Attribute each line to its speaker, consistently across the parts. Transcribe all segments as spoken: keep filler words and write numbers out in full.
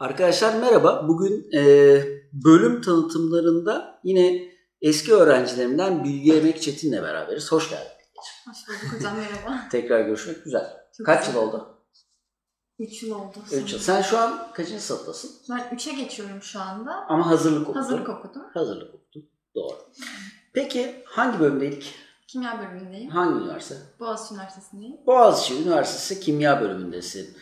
Speaker 1: Arkadaşlar merhaba. Bugün e, bölüm tanıtımlarında yine eski öğrencilerimden Bilge Emek Çetin'le beraberiz. Hoş geldin.
Speaker 2: Hoş bulduk hocam, merhaba.
Speaker 1: Tekrar görüşmek güzel.
Speaker 2: Çok
Speaker 1: Kaç
Speaker 2: güzel.
Speaker 1: yıl oldu?
Speaker 2: üç yıl oldu.
Speaker 1: üç yıl. Sen şu an kaçıncı sınıftasın?
Speaker 2: Ben üçe geçiyorum şu anda.
Speaker 1: Ama hazırlık okudun.
Speaker 2: Hazırlık okudum.
Speaker 1: Hazırlık okudun. Doğru. Peki hangi bölümdeydik?
Speaker 2: Kimya bölümündeyim.
Speaker 1: Hangi üniversite?
Speaker 2: Boğaziçi Üniversitesi'ndeyim.
Speaker 1: Boğaziçi Üniversitesi Kimya bölümündesin.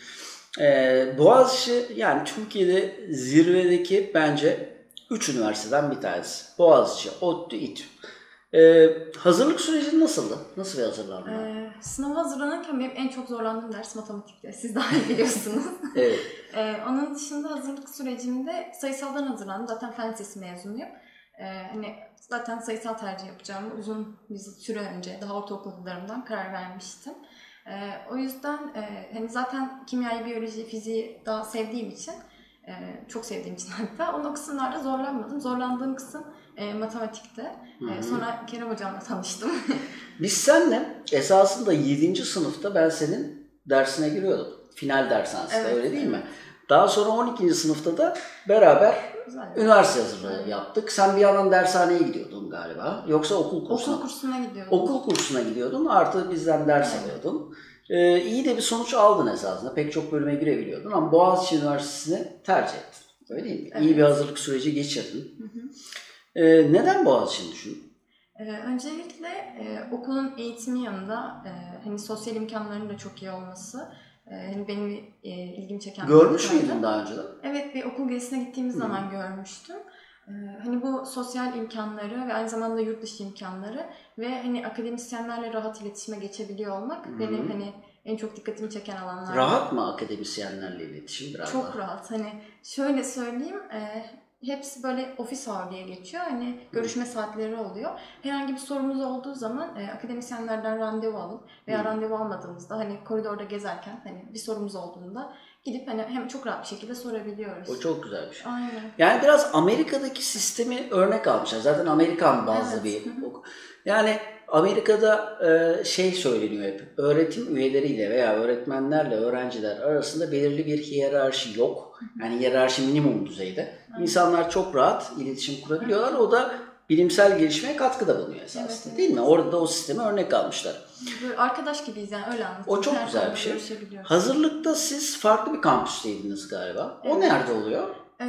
Speaker 1: Ee, Boğaziçi yani Türkiye'de zirvedeki bence üç üniversiteden bir tanesi. Boğaziçi, ODTÜ, İTÜ. Ee, hazırlık süreci nasıldı? Nasıl bir hazırlanma?
Speaker 2: Ee, sınava hazırlanırken benim en çok zorlandığım ders matematikti. Siz daha iyi biliyorsunuz.
Speaker 1: Evet.
Speaker 2: ee, onun dışında hazırlık sürecinde sayısaldan hazırlandım. Zaten fen lisesi mezunuyum. Ee, hani zaten sayısal tercih yapacağımı uzun bir süre önce, daha ortaokul yıllarımdan karar vermiştim. Ee, o yüzden e, hani zaten kimyayı, biyoloji, fiziği daha sevdiğim için, e, çok sevdiğim için hatta onun kısımlarda zorlanmadım. Zorlandığım kısım e, matematikte. E, sonra Kerem hocamla tanıştım.
Speaker 1: Biz seninle esasında yedinci sınıfta ben senin dersine giriyordum. Final dershanesinde,
Speaker 2: Evet,
Speaker 1: öyle değil
Speaker 2: değil
Speaker 1: mi?
Speaker 2: mi?
Speaker 1: Daha sonra on ikinci sınıfta da beraber
Speaker 2: Güzel.
Speaker 1: üniversite hazırlığı yaptık. Sen bir yandan dershaneye gidiyordun galiba. Yoksa okul kursuna.
Speaker 2: Okul kursuna gidiyordum.
Speaker 1: Okul kursuna gidiyordun. Artı bizden ders
Speaker 2: Evet.
Speaker 1: alıyordun. Ee, iyi de bir sonuç aldın esasında. Pek çok bölüme girebiliyordun ama Boğaziçi Üniversitesi'ni tercih ettin. Öyle değil mi?
Speaker 2: Evet.
Speaker 1: İyi bir hazırlık süreci geçirdin.
Speaker 2: Hı hı.
Speaker 1: Ee, neden Boğaziçi'ni düşündün?
Speaker 2: Ee, öncelikle e, okulun eğitimi yanında e, hani sosyal imkanlarının da çok iyi olması, e, hani benim e, ilgimi çeken.
Speaker 1: Görmüş
Speaker 2: bir
Speaker 1: müydün daha önceden?
Speaker 2: Evet, bir okul gezisine gittiğimiz
Speaker 1: Hı.
Speaker 2: zaman görmüştüm. Ee, hani bu sosyal imkanları ve aynı zamanda yurt dışı imkanları ve hani akademisyenlerle rahat iletişime geçebiliyor olmak
Speaker 1: Hı.
Speaker 2: benim hani en çok dikkatimi çeken alanlar.
Speaker 1: Rahat mı akademisyenlerle iletişim biraz
Speaker 2: Çok
Speaker 1: daha?
Speaker 2: rahat. Hani şöyle söyleyeyim, e, hepsi böyle ofis hour diye geçiyor. Hani görüşme saatleri oluyor. Herhangi bir sorunuz olduğu zaman e, akademisyenlerden randevu alın veya
Speaker 1: Hı.
Speaker 2: randevu almadığımızda hani koridorda gezerken hani bir sorumuz olduğunda gidip hani hem çok rahat bir şekilde sorabiliyoruz.
Speaker 1: O çok güzel bir şey.
Speaker 2: Aynen.
Speaker 1: Yani biraz Amerika'daki sistemi örnek almışlar. Zaten Amerikan bazlı
Speaker 2: Evet.
Speaker 1: bir okul. Yani Amerika'da e, şey söyleniyor hep. Öğretim üyeleriyle veya öğretmenlerle öğrenciler arasında belirli bir hiyerarşi yok. Yani hiyerarşi minimum düzeyde. İnsanlar çok rahat iletişim kurabiliyorlar. O da bilimsel gelişmeye katkıda bulunuyor esasında.
Speaker 2: Evet, evet.
Speaker 1: Değil mi? Orada da o sistemi örnek almışlar.
Speaker 2: Böyle arkadaş gibiyiz yani, öyle anlatayım.
Speaker 1: O çok
Speaker 2: Her
Speaker 1: güzel
Speaker 2: konuda
Speaker 1: bir şey.
Speaker 2: görüşebiliyoruz.
Speaker 1: Hazırlıkta siz farklı bir kampüsteydiniz galiba. O
Speaker 2: Evet.
Speaker 1: nerede oluyor?
Speaker 2: Ee,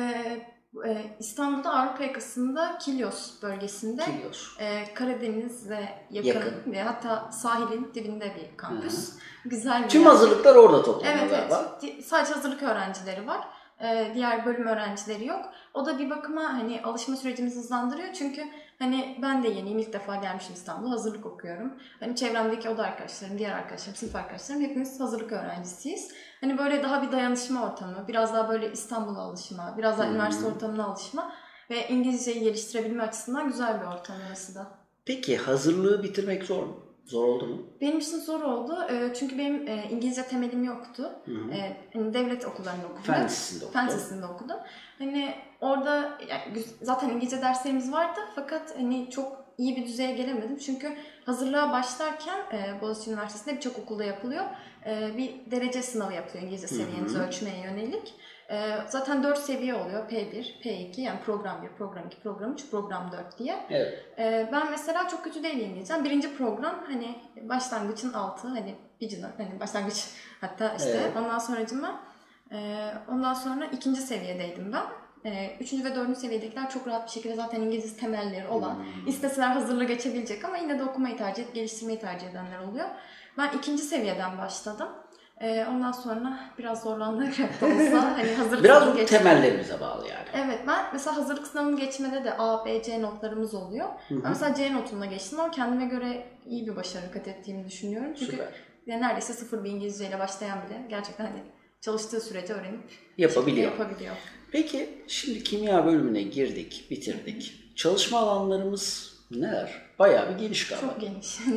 Speaker 2: e, İstanbul'da Avrupa yakasında Kilyos bölgesinde.
Speaker 1: Kilyos.
Speaker 2: Ee, Karadeniz'e yakın,
Speaker 1: Yakın.
Speaker 2: ve hatta sahilin dibinde bir kampüs. Güzel bir
Speaker 1: Tüm
Speaker 2: yer.
Speaker 1: hazırlıklar orada toplanıyor
Speaker 2: Evet,
Speaker 1: galiba.
Speaker 2: evet. Di- Sadece hazırlık öğrencileri var. Ee, diğer bölüm öğrencileri yok. O da bir bakıma hani alışma sürecimizi hızlandırıyor. Çünkü hani ben de yeniyim. İlk defa gelmişim İstanbul'a. Hazırlık okuyorum. Hani çevremdeki oda arkadaşlarım, diğer arkadaşlarım, sınıf arkadaşlarım hepimiz hazırlık öğrencisiyiz. Hani böyle daha bir dayanışma ortamı, biraz daha böyle İstanbul'a alışma, biraz daha
Speaker 1: Hmm.
Speaker 2: üniversite ortamına alışma ve İngilizceyi geliştirebilme açısından güzel bir ortam orası da.
Speaker 1: Peki hazırlığı bitirmek zor mu? Zor oldu mu?
Speaker 2: Benim için zor oldu. Ee, Çünkü benim e, İngilizce temelim yoktu.
Speaker 1: Hı hı.
Speaker 2: Ee, hani devlet okullarında okudum.
Speaker 1: Fen Lisesi'nde okudum.
Speaker 2: Fen Lisesi'nde okudum. Hani orada yani güz- zaten İngilizce derslerimiz vardı fakat hani çok iyi bir düzeye gelemedim. Çünkü hazırlığa başlarken e, Boğaziçi Üniversitesi'nde birçok okulda yapılıyor. E, bir derece sınavı yapılıyor İngilizce seviyenizi
Speaker 1: Hı hı.
Speaker 2: ölçmeye yönelik. E, zaten dört seviye oluyor. P bir, P iki yani program bir, program iki, program üç, program dört diye.
Speaker 1: Evet.
Speaker 2: Ee, ben mesela çok kötü değil İngilizcem. Birinci program hani başlangıçın altı, hani beginner, hani başlangıç hatta işte
Speaker 1: Evet.
Speaker 2: ondan sonracıma e, ondan sonra ikinci seviyedeydim ben. E, üçüncü ve dördüncü seviyedekiler çok rahat bir şekilde zaten İngiliz temelleri olan,
Speaker 1: Hmm.
Speaker 2: isteseler hazırlığı geçebilecek ama yine de okumayı tercih edip geliştirmeyi tercih edenler oluyor. Ben ikinci seviyeden başladım. E, ondan sonra biraz zorlandık da olsa hani hazırlık
Speaker 1: Biraz
Speaker 2: sınavını
Speaker 1: bu
Speaker 2: geçtim.
Speaker 1: temellerimize bağlı yani.
Speaker 2: Evet, ben mesela hazırlık sınavını geçmede de A, B, C notlarımız oluyor.
Speaker 1: Hı hı.
Speaker 2: Ben mesela C notumla geçtim ama kendime göre iyi bir başarı kat ettiğimi düşünüyorum. Çünkü
Speaker 1: Süper.
Speaker 2: yani neredeyse sıfır bir İngilizceyle başlayan bile gerçekten hani çalıştığı sürece öğrenip
Speaker 1: Yapabiliyor.
Speaker 2: yapabiliyor.
Speaker 1: Peki şimdi kimya bölümüne girdik, bitirdik. Çalışma alanlarımız neler? Bayağı bir geniş galiba.
Speaker 2: Çok geniş. Hani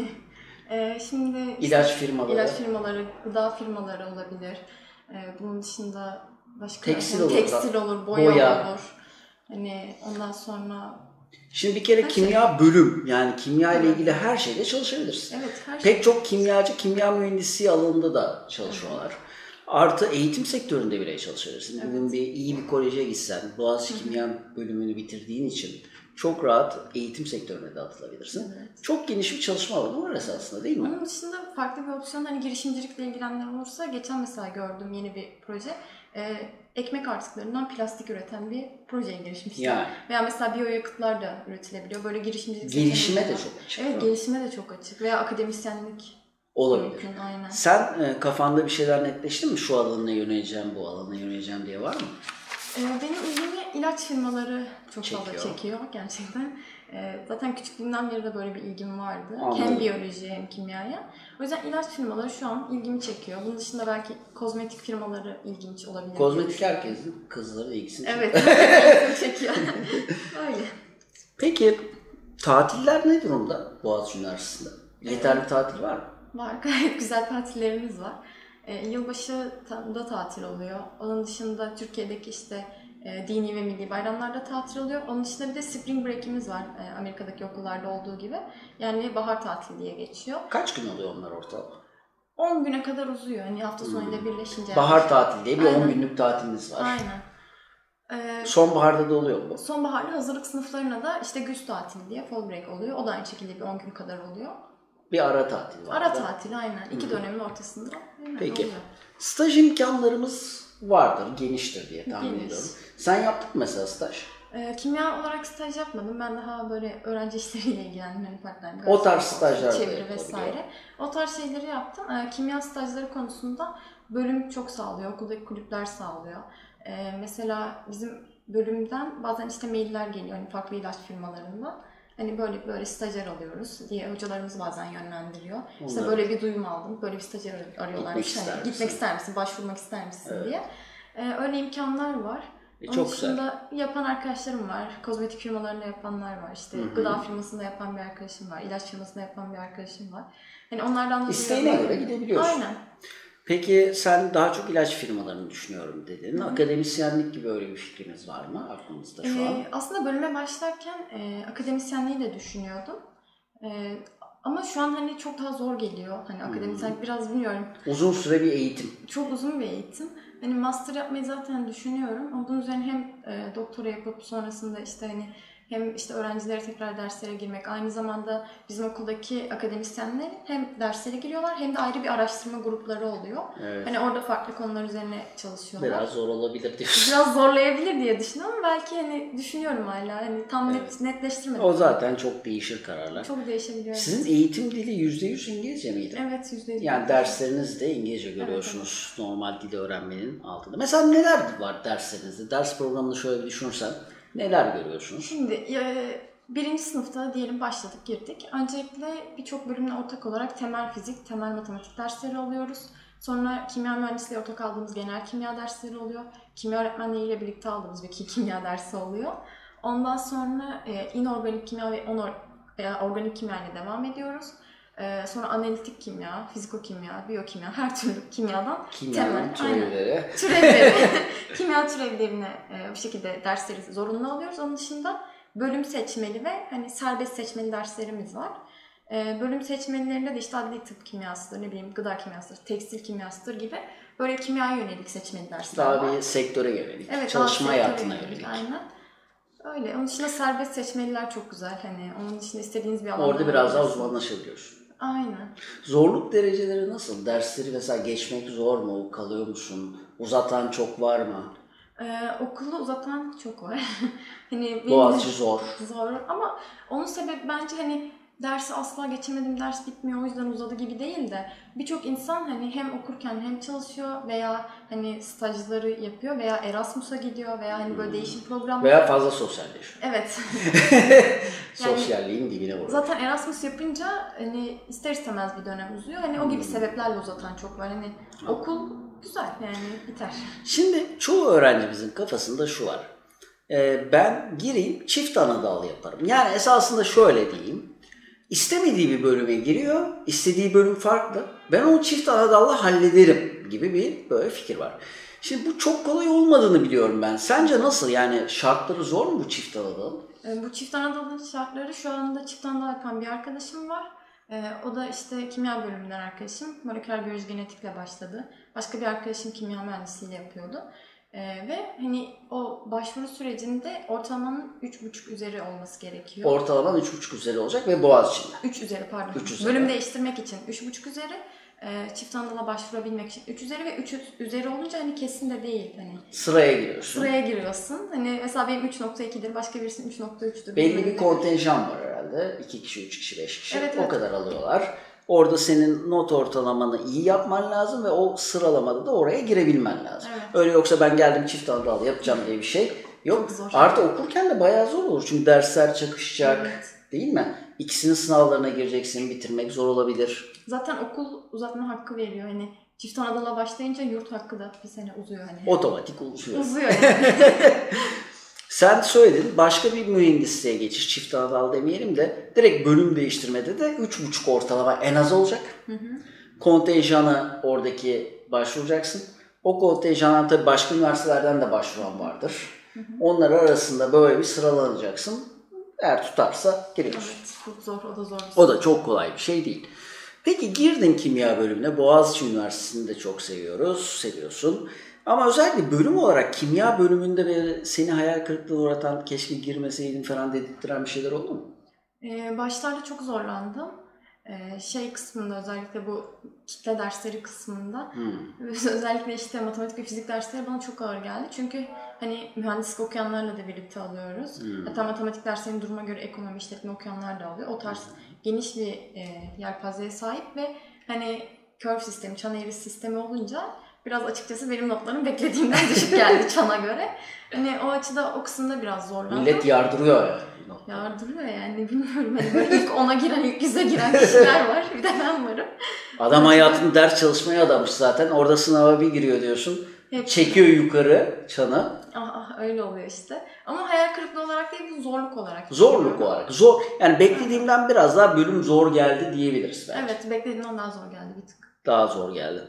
Speaker 2: e, şimdi
Speaker 1: İlaç firmaları.
Speaker 2: ilaç firmaları, gıda firmaları olabilir. E, bunun dışında başka
Speaker 1: Tekstil
Speaker 2: hani
Speaker 1: olur.
Speaker 2: tekstil olur, boya,
Speaker 1: Boya.
Speaker 2: olur. Hani ondan sonra
Speaker 1: Şimdi bir kere
Speaker 2: Her
Speaker 1: kimya bölüm, yani kimya ile
Speaker 2: Evet.
Speaker 1: ilgili her şeyde çalışabilirsin.
Speaker 2: evet her şey.
Speaker 1: Pek çok kimyacı kimya mühendisliği alanında da çalışıyorlar. Artı eğitim sektöründe bile çalışabilirsin.
Speaker 2: Evet.
Speaker 1: Bugün bir iyi bir koleje gitsen, Boğaziçi Kimya bölümünü bitirdiğin için çok rahat eğitim sektörüne de atılabilirsin.
Speaker 2: Evet.
Speaker 1: Çok geniş bir çalışma alanı var esasında, değil mi?
Speaker 2: Onun dışında farklı bir opsiyon, hani girişimcilikle ilgilenenler olursa, geçen mesela gördüm yeni bir proje. Ee, ekmek artıklarından plastik üreten bir projeye girişmişler.
Speaker 1: Yani.
Speaker 2: Veya mesela biyoyakıtlar da üretilebiliyor. Böyle girişimcilik
Speaker 1: Gelişime
Speaker 2: seçenekleri
Speaker 1: de
Speaker 2: var.
Speaker 1: çok açık.
Speaker 2: Evet, gelişime de çok açık. Veya akademisyenlik
Speaker 1: Olabilir.
Speaker 2: mümkün, aynen.
Speaker 1: Sen e, kafanda bir şeyler netleştin mi? Şu alana yöneleceğim, bu alana yöneleceğim diye var mı?
Speaker 2: Ee, benim ilgimi ilaç firmaları çok
Speaker 1: Çekiyor.
Speaker 2: fazla çekiyor gerçekten. Ee, zaten küçüklüğümden beri de böyle bir ilgim vardı.
Speaker 1: Anladım.
Speaker 2: Hem biyolojiye hem kimyaya. O yüzden ilaç firmaları şu an ilgimi çekiyor. Bunun dışında belki kozmetik firmaları ilginç olabilir.
Speaker 1: Kozmetik herkesin kızları ilgisini çekiyor.
Speaker 2: Evet, herkesin çekiyor. Öyle.
Speaker 1: Peki tatiller ne durumda Boğaziçi Üniversitesi'nde? Yeterli tatil var mı?
Speaker 2: Var, gayet güzel tatillerimiz var. Ee, yılbaşı da tatil oluyor. Onun dışında Türkiye'deki işte e, dini ve milli bayramlarda tatil oluyor. Onun dışında bir de spring break'imiz var. E, Amerika'daki okullarda olduğu gibi. Yani bahar tatili diye geçiyor.
Speaker 1: Kaç gün oluyor onlar ortalama?
Speaker 2: on güne kadar uzuyor. Hani hafta sonuyla birleşince.
Speaker 1: Bahar tatili diye bir
Speaker 2: Aynen.
Speaker 1: on günlük tatiliniz var.
Speaker 2: Aynen. Ee,
Speaker 1: Sonbaharda da oluyor mu?
Speaker 2: sonbaharda hazırlık sınıflarına da işte güz tatili diye fall break oluyor. O da aynı şekilde bir on gün kadar oluyor.
Speaker 1: Bir ara tatil var.
Speaker 2: Ara
Speaker 1: da.
Speaker 2: tatil aynen. İki dönemin ortasında. Aynen,
Speaker 1: Peki.
Speaker 2: oluyor.
Speaker 1: Staj imkanlarımız vardır, geniştir diye tahmin
Speaker 2: Geniş.
Speaker 1: ediyorum. Sen yaptın mı mesela staj?
Speaker 2: Ee, kimya olarak staj yapmadım. Ben daha böyle öğrenci işleriyle ilgilendim. Hani part-time,
Speaker 1: O tarz
Speaker 2: gazetecilik,
Speaker 1: stajlar da
Speaker 2: çeviri
Speaker 1: yapılabiliyor.
Speaker 2: vesaire. O tarz şeyleri yaptım. Ee, kimya stajları konusunda bölüm çok sağlıyor. Okuldaki kulüpler sağlıyor. Ee, mesela bizim bölümden bazen işte mailler geliyor. Hani farklı ilaç firmalarından. Hani böyle böyle stajyer alıyoruz diye hocalarımız bazen yönlendiriyor.
Speaker 1: Onlar.
Speaker 2: İşte böyle bir duyum aldım. Böyle bir stajyer arıyorlar.
Speaker 1: Gitmek
Speaker 2: İşte
Speaker 1: ister
Speaker 2: hani
Speaker 1: misin?
Speaker 2: gitmek ister misin? Başvurmak ister misin
Speaker 1: Evet.
Speaker 2: diye. Ee, öyle imkanlar var.
Speaker 1: E,
Speaker 2: Onun
Speaker 1: çok güzel.
Speaker 2: dışında yapan arkadaşlarım var. Kozmetik firmalarında yapanlar var. İşte
Speaker 1: Hı hı.
Speaker 2: gıda firmasında yapan bir arkadaşım var. İlaç firmasında yapan bir arkadaşım var. Hani onlardan da
Speaker 1: İsteğine
Speaker 2: duyuyorum.
Speaker 1: göre gidebiliyorsun.
Speaker 2: Aynen.
Speaker 1: Peki sen daha çok ilaç firmalarını düşünüyorum dedin. Akademisyenlik gibi öyle bir fikriniz var mı aklınızda şu an?
Speaker 2: Ee, aslında bölüme başlarken e, akademisyenliği de düşünüyordum. E, ama şu an hani çok daha zor geliyor. Hani akademisyenlik biraz bilmiyorum.
Speaker 1: Uzun süre bir eğitim.
Speaker 2: Çok uzun bir eğitim. Hani master yapmayı zaten düşünüyorum. Ama bunun üzerine hem e, doktora yapıp sonrasında işte hani hem işte öğrencilere tekrar derslere girmek. Aynı zamanda bizim okuldaki akademisyenler hem derslere giriyorlar hem de ayrı bir araştırma grupları oluyor.
Speaker 1: Evet.
Speaker 2: Hani orada farklı konular üzerine çalışıyorlar.
Speaker 1: Biraz zor olabilir diyorsun.
Speaker 2: Biraz zorlayabilir diye düşünüyorum ama belki hani düşünüyorum hala. Hani tam net,
Speaker 1: Evet.
Speaker 2: netleştirmedim.
Speaker 1: O zaten çok değişir kararlar.
Speaker 2: Çok değişebiliyor.
Speaker 1: Sizin eğitim dili yüzde yüz İngilizce miydi?
Speaker 2: Evet, yüzde yüz.
Speaker 1: Yani dersleriniz de İngilizce görüyorsunuz normal dili öğrenmenin altında. Mesela neler var derslerinizde? Ders programını şöyle bir düşünürsen neler görüyorsunuz?
Speaker 2: Şimdi e, birinci sınıfta diyelim başladık, girdik. Öncelikle birçok bölümle ortak olarak temel fizik, temel matematik dersleri alıyoruz. Sonra kimya mühendisliği ortak aldığımız genel kimya dersleri oluyor. Kimya öğretmenleriyle birlikte aldığımız bir kimya dersi oluyor. Ondan sonra e, inorganik kimya ve onor, e, organik kimya ile devam ediyoruz. E, sonra analitik kimya, fizikokimya, biyokimya, her türlü kimyadan
Speaker 1: Kimyanın
Speaker 2: temel,
Speaker 1: türevleri.
Speaker 2: aynen, türevleri, kimya türevlerini e, bu şekilde dersleri zorunlu alıyoruz. Onun dışında bölüm seçmeli ve hani serbest seçmeli derslerimiz var. E, bölüm seçmelilerinde de işte adli tıp kimyasıdır, ne bileyim gıda kimyasıdır, tekstil kimyasıdır gibi böyle kimyaya yönelik seçmeli dersler var.
Speaker 1: Daha bir sektöre yönelik,
Speaker 2: Evet,
Speaker 1: çalışma
Speaker 2: daha sektöre
Speaker 1: hayatına
Speaker 2: yönelik,
Speaker 1: yönelik.
Speaker 2: aynen. Öyle. Onun dışında serbest seçmeliler çok güzel. Hani onun dışında istediğiniz bir alanda.
Speaker 1: Orada biraz daha
Speaker 2: olabilirsiniz.
Speaker 1: uzmanlaşabiliyorsun.
Speaker 2: Aynen.
Speaker 1: Zorluk dereceleri nasıl? Dersleri mesela geçmek zor mu? Kalıyor musun? Uzatan çok var mı?
Speaker 2: Ee, okulu uzatan çok var. hani benim
Speaker 1: Boğaziçi zor.
Speaker 2: Zor ama onun sebebi bence hani dersi asla geçemedim, ders bitmiyor o yüzden uzadı gibi değil de birçok insan hani hem okurken hem çalışıyor veya hani stajları yapıyor veya Erasmus'a gidiyor veya hani böyle değişim programları.
Speaker 1: Veya fazla sosyalleşiyor.
Speaker 2: Evet.
Speaker 1: Sosyalliğin dibine vuruyor.
Speaker 2: Zaten Erasmus yapınca hani ister istemez bir dönem uzuyor. Hani o gibi sebeplerle uzatan çok var. Hani okul güzel yani biter.
Speaker 1: Şimdi çoğu öğrencimizin kafasında şu var. Ee, ben gireyim çift ana dal yaparım. Yani esasında şöyle diyeyim. İstemediği bir bölüme giriyor. İstediği bölüm farklı. Ben onu çift ana dalla hallederim gibi bir böyle fikir var. Şimdi bu çok kolay olmadığını biliyorum ben. Sence nasıl? Yani şartları zor mu bu çift ana dal?
Speaker 2: Bu çift anadolu şartları şu anda çift anadolu yapan bir arkadaşım var. Ee, o da işte kimya bölümünden arkadaşım. Moleküler biyoloji genetikle başladı. Başka bir arkadaşım kimya mühendisliğiyle yapıyordu. Ee, ve hani o başvuru sürecinde ortalamanın üç buçuk üzeri olması gerekiyor.
Speaker 1: Ortalaman üç buçuk üzeri olacak ve Boğaziçi'nde.
Speaker 2: üç üzeri pardon.
Speaker 1: üç üzeri.
Speaker 2: Bölüm değiştirmek için üç buçuk üzeri. E, çift anadala başvurabilmek için üç üzeri ve üç üzeri olunca hani kesin de değil. Hani
Speaker 1: sıraya giriyorsun.
Speaker 2: Sıraya giriyorsun. Hani mesela benim üç nokta ikidir, başka birisinin üç nokta üçtür.
Speaker 1: Belli bir kontenjan var herhalde. iki kişi, üç kişi, beş kişi.
Speaker 2: Evet,
Speaker 1: o
Speaker 2: evet.
Speaker 1: kadar alıyorlar. Orada senin not ortalamanı iyi yapman lazım ve o sıralamada da oraya girebilmen lazım.
Speaker 2: Evet.
Speaker 1: Öyle yoksa ben geldim çift anadal yapacağım diye bir şey yok.
Speaker 2: Çok zor.
Speaker 1: Artı okurken de bayağı zor olur. Çünkü dersler çakışacak.
Speaker 2: Evet.
Speaker 1: Değil mi? İkisinin sınavlarına gireceksin. Bitirmek zor olabilir.
Speaker 2: Zaten okul uzatma hakkı veriyor. Hani çift anadala başlayınca yurt hakkı da bir sene uzuyor hani.
Speaker 1: Otomatik uzuyor.
Speaker 2: Uzuyor yani.
Speaker 1: Sen söyledin, başka bir mühendisliğe geçiş, çift anadal demeyelim de direkt bölüm değiştirmede de üç buçuk ortalama en az olacak.
Speaker 2: Hı hı.
Speaker 1: Kontenjanı oradaki başvuracaksın. O kontenjandan tabii başka üniversitelerden de başvuran vardır.
Speaker 2: Hı hı.
Speaker 1: Onlar arasında böyle bir sıralanacaksın. Eğer tutarsa giriyorsun.
Speaker 2: Evet, çok zor. O da zor.
Speaker 1: O da çok kolay bir şey değil. Peki girdin kimya bölümüne. Boğaziçi Üniversitesi'ni de çok seviyoruz, seviyorsun. Ama özellikle bölüm olarak kimya bölümünde böyle seni hayal kırıklığına uğratan, keşke girmeseydin falan dedirttiren bir şeyler oldu mu?
Speaker 2: Ee, başlarda çok zorlandım. Ee, şey kısmında, özellikle bu kitle dersleri kısmında
Speaker 1: Hmm.
Speaker 2: özellikle işte matematik ve fizik dersleri bana çok ağır geldi. Çünkü hani mühendislik okuyanlarla da birlikte alıyoruz.
Speaker 1: Hmm.
Speaker 2: Hatta matematik derslerinin duruma göre ekonomi, işletme okuyanlar da alıyor. O tarz geniş bir e, yelpazeye sahip ve hani curve sistemi, çan eğrisi sistemi olunca biraz açıkçası benim notlarım beklediğimden düşük geldi çana göre. Hani o açıda o kısımda biraz zorlandım.
Speaker 1: Millet yardırıyor ya.
Speaker 2: Yardırıyor yani, bilmiyorum. Hani böyle ilk ona giren, ilk yüze giren kişiler var. Bir de ben varım.
Speaker 1: Adam hayatını ders çalışmaya adamış zaten. Orada sınava bir giriyor diyorsun.
Speaker 2: Hep.
Speaker 1: Çekiyor yukarı çanı.
Speaker 2: Ah, ah öyle oluyor işte. Ama hayal kırıklığı olarak değil, bu zorluk olarak.
Speaker 1: Zorluk
Speaker 2: düşünüyorum.
Speaker 1: olarak. Zor. Yani beklediğimden biraz daha bölüm zor geldi diyebiliriz belki.
Speaker 2: Evet, beklediğimden daha zor geldi bir tık.
Speaker 1: Daha zor geldi.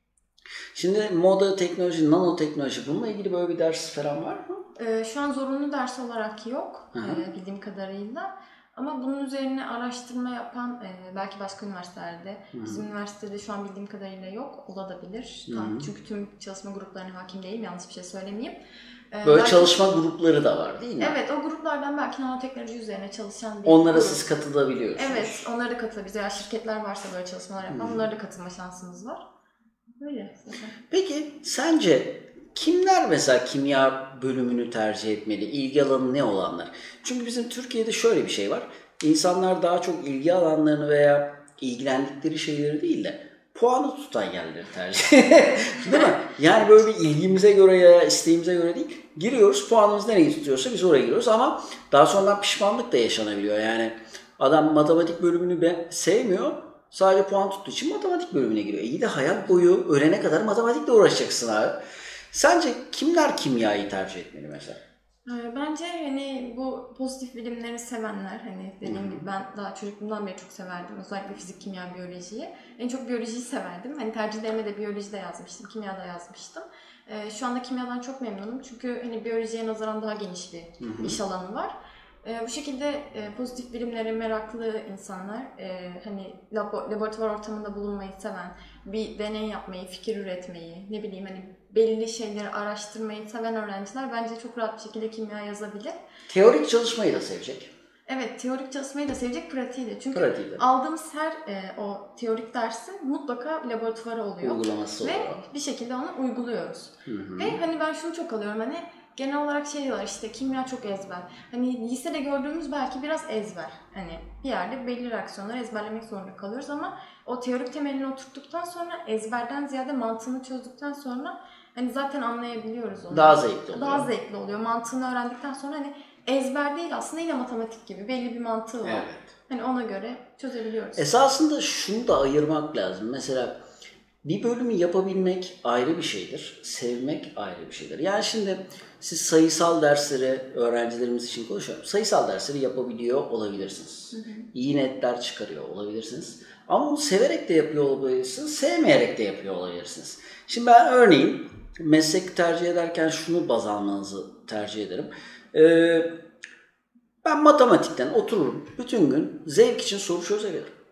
Speaker 1: Şimdi moda, teknoloji, nanoteknoloji, bununla ilgili böyle bir ders falan var mı?
Speaker 2: Ee, şu an zorunlu ders olarak yok
Speaker 1: Hı-hı.
Speaker 2: e, bildiğim kadarıyla. Ama bunun üzerine araştırma yapan e, belki başka üniversitelerde,
Speaker 1: Hı-hı.
Speaker 2: bizim üniversitede şu an bildiğim kadarıyla yok, olabilir. Tam, çünkü tüm çalışma gruplarına hakim değilim, yanlış bir şey söylemeyeyim. Ee,
Speaker 1: Böyle
Speaker 2: belki,
Speaker 1: çalışma grupları da var değil mi?
Speaker 2: Evet, o gruplardan belki nanoteknoloji üzerine çalışan bir
Speaker 1: Onlara
Speaker 2: grup.
Speaker 1: siz katılabiliyorsunuz.
Speaker 2: Evet, onlara da katılabiliriz. Eğer şirketler varsa böyle çalışmalar yapan,
Speaker 1: Hı-hı.
Speaker 2: onlara da katılma şansımız var. Böyle zaten.
Speaker 1: Peki sence kimler mesela kimya bölümünü tercih etmeli? İlgi alanı ne olanlar? Çünkü bizim Türkiye'de şöyle bir şey var. İnsanlar daha çok ilgi alanlarını veya ilgilendikleri şeyleri değil de puanı tutan yerleri tercih değil mi? Yani böyle bir ilgimize göre ya isteğimize göre değil. Giriyoruz, puanımız nereyi tutuyorsa biz oraya giriyoruz ama daha sonra pişmanlık da yaşanabiliyor. Yani adam matematik bölümünü be- sevmiyor. Sadece puan tuttuğu için matematik bölümüne giriyor. İyi de hayat boyu ölene kadar matematikle uğraşacaksın abi. Sence kimler kimyayı tercih etmeli mesela?
Speaker 2: Bence hani bu pozitif bilimleri sevenler, hani dediğim gibi ben daha çocukluğumdan beri çok severdim. Özellikle fizik, kimya, biyolojiyi. En çok biyolojiyi severdim. Hani tercihlerime de biyolojide yazmıştım, kimyada yazmıştım. Şu anda kimyadan çok memnunum. Çünkü hani biyolojiye nazaran daha geniş bir hı hı. iş alanı var. E, bu şekilde e, pozitif bilimlere meraklı insanlar, e, hani labo, laboratuvar ortamında bulunmayı seven, bir deney yapmayı, fikir üretmeyi, ne bileyim hani belli şeyleri araştırmayı seven öğrenciler bence çok rahat bir şekilde kimya yazabilir.
Speaker 1: Teorik çalışmayı da sevecek.
Speaker 2: Evet, teorik çalışmayı da sevecek, pratiği de. Çünkü
Speaker 1: pratiği de.
Speaker 2: aldığımız her e, o teorik dersin mutlaka laboratuvarı oluyor.
Speaker 1: Uygulaması
Speaker 2: ve
Speaker 1: oluyor.
Speaker 2: Bir şekilde onu uyguluyoruz.
Speaker 1: Hı hı.
Speaker 2: Ve hani ben şunu çok alıyorum, hani genel olarak şey diyorlar işte, kimya çok ezber. Hani lisede gördüğümüz belki biraz ezber. Hani bir yerde belli reaksiyonları ezberlemek zorunda kalıyoruz ama o teorik temelini oturttuktan sonra, ezberden ziyade mantığını çözdükten sonra hani zaten anlayabiliyoruz onu.
Speaker 1: Daha zevkli oluyor.
Speaker 2: Daha zevkli oluyor. Mantığını öğrendikten sonra hani ezber değil aslında, yine matematik gibi belli bir mantığı var.
Speaker 1: Evet.
Speaker 2: Hani ona göre çözebiliyoruz.
Speaker 1: Esasında şunu da ayırmak lazım. Mesela bir bölümü yapabilmek ayrı bir şeydir. Sevmek ayrı bir şeydir. Yani şimdi siz sayısal dersleri öğrencilerimiz için konuşuyorum. Sayısal dersleri yapabiliyor olabilirsiniz. Hı hı. İyi netler çıkarıyor olabilirsiniz. Ama bunu severek de yapıyor olabilirsiniz. Sevmeyerek de yapıyor olabilirsiniz. Şimdi ben örneğin meslek tercih ederken şunu baz almanızı tercih ederim. Ee, ben matematikten otururum. Bütün gün zevk için soru çözebilirim.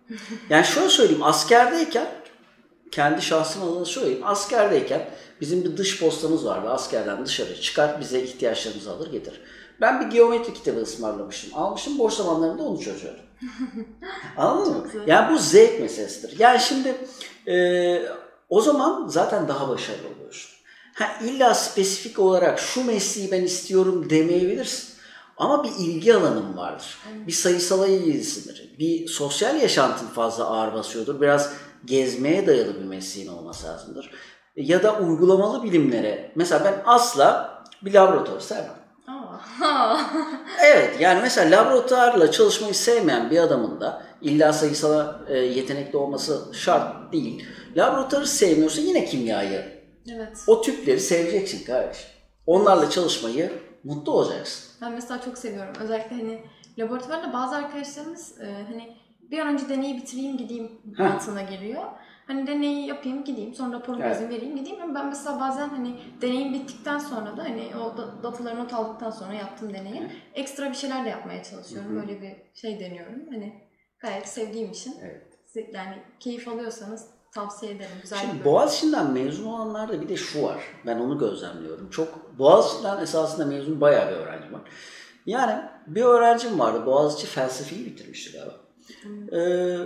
Speaker 1: Yani şöyle söyleyeyim, askerdeyken, kendi şahsım adına söyleyeyim, askerdeyken bizim bir dış postamız vardı. Askerden dışarı çıkar, bize ihtiyaçlarımızı alır getirir. Ben bir geometri kitabı ısmarlamıştım. Almıştım, boş zamanlarımda onu çözüyordum. Anladın mı?
Speaker 2: Güzel.
Speaker 1: Yani bu zevk meselesidir. Yani şimdi e, o zaman zaten daha başarılı oluyorsun. Ha, illa spesifik olarak şu mesleği ben istiyorum demeyebilirsin. Ama bir ilgi alanın vardır. Bir sayısala ilgilisindir. Bir sosyal yaşantın fazla ağır basıyordur. Biraz gezmeye dayalı bir mesleğin olması lazımdır. Ya da uygulamalı bilimlere. Mesela ben asla bir laboratuvar sevmem.
Speaker 2: Aa.
Speaker 1: Evet, yani mesela laboratuvarla çalışmayı sevmeyen bir adamın da illa sayısala e, yetenekli olması şart değil. Laboratuvarı sevmiyorsa yine kimyayı,
Speaker 2: Evet.
Speaker 1: o tüpleri seveceksin kardeşim. Onlarla çalışmayı mutlu olacaksın.
Speaker 2: Ben mesela çok seviyorum. Özellikle hani laboratuvarda bazı arkadaşlarımız e, hani bir an önce deneyi bitireyim gideyim mantığına giriyor. Hani deneyi yapayım gideyim sonra raporu
Speaker 1: Evet.
Speaker 2: yazayım vereyim gideyim. Ama ben mesela bazen hani deneyim bittikten sonra da hani o da- dataları not aldıktan sonra yaptığım deneyi
Speaker 1: Hı.
Speaker 2: ekstra bir şeyler de yapmaya çalışıyorum.
Speaker 1: Hı hı.
Speaker 2: Böyle bir şey deniyorum. Hani gayet sevdiğim için.
Speaker 1: Evet.
Speaker 2: Yani keyif alıyorsanız tavsiye ederim. Güzel bir
Speaker 1: Şimdi
Speaker 2: bölüm.
Speaker 1: Boğaziçi'nden mezun olanlarda bir de şu var. Ben onu gözlemliyorum. Çok Boğaziçi'nden esasında mezun bayağı bir öğrenci var. Yani bir öğrencim vardı. Boğaziçi felsefeyi bitirmişti galiba. Ee,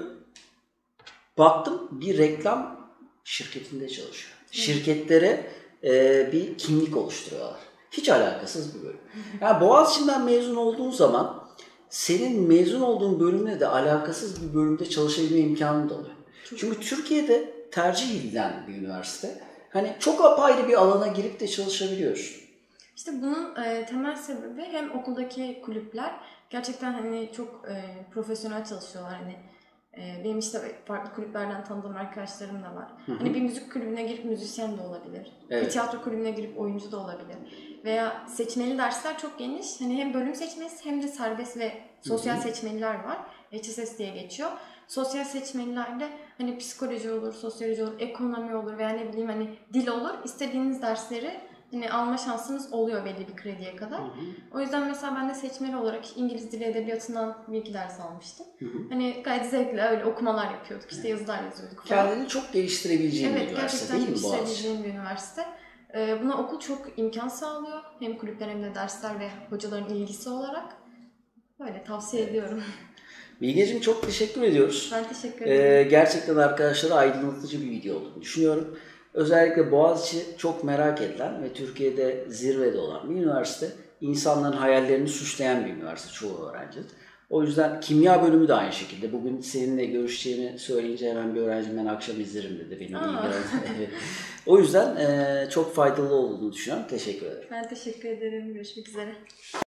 Speaker 1: baktım bir reklam şirketinde çalışıyor. Şirketlere e, bir kimlik oluşturuyorlar. Hiç alakasız bir bölüm. Yani Boğaziçi'nden mezun olduğun zaman senin mezun olduğun bölümle de alakasız bir bölümde çalışabilme imkanın da oluyor. Çünkü Türkiye'de tercih edilen bir üniversite. Hani çok apayrı bir alana girip de çalışabiliyorsun.
Speaker 2: İşte bunun e, temel sebebi hem okuldaki kulüpler gerçekten hani çok e, profesyonel çalışıyorlar. Hani e, benim işte farklı kulüplerden tanıdığım arkadaşlarım da var.
Speaker 1: Hı hı.
Speaker 2: Hani bir müzik kulübüne girip müzisyen de olabilir.
Speaker 1: Evet.
Speaker 2: Bir tiyatro kulübüne girip oyuncu da olabilir. Veya seçmeli dersler çok geniş. Hani hem bölüm seçmesi hem de serbest ve sosyal
Speaker 1: Hı hı.
Speaker 2: seçmeliler var. H S S diye geçiyor. Sosyal seçmelilerde hani psikoloji olur, sosyoloji olur, ekonomi olur veya ne bileyim hani dil olur. İstediğiniz dersleri hani alma şansınız oluyor belli bir krediye kadar.
Speaker 1: Hı hı.
Speaker 2: O yüzden mesela ben de seçmeli olarak İngiliz Dili Edebiyatı'ndan bir iki ders almıştım.
Speaker 1: Hı hı.
Speaker 2: Hani gayet zevkle öyle okumalar yapıyorduk. İşte yazılar yazıyorduk falan.
Speaker 1: Kendini çok geliştirebileceğin bir
Speaker 2: Evet,
Speaker 1: üniversite
Speaker 2: gerçekten
Speaker 1: değil mi Boğaziçi?
Speaker 2: geliştirebileceğim bir üniversite. Ee, buna okul çok imkan sağlıyor. Hem kulüpler hem de dersler ve hocaların ilgisi olarak. Böyle tavsiye ediyorum.
Speaker 1: Bilgeciğim çok teşekkür ediyoruz.
Speaker 2: Ben teşekkür ederim.
Speaker 1: Ee, gerçekten arkadaşlara aydınlatıcı bir video olduğunu düşünüyorum. Özellikle Boğaziçi çok merak edilen ve Türkiye'de zirvede olan bir üniversite. İnsanların hayallerini süsleyen bir üniversite çoğu öğrenci. O yüzden kimya bölümü de aynı şekilde. Bugün seninle görüşeceğimi söyleyince hemen bir öğrencim ben akşam izlerim dedi benim ilgilerim. O yüzden e, çok faydalı olduğunu düşünüyorum. Teşekkür ederim.
Speaker 2: Ben teşekkür ederim. Görüşmek üzere.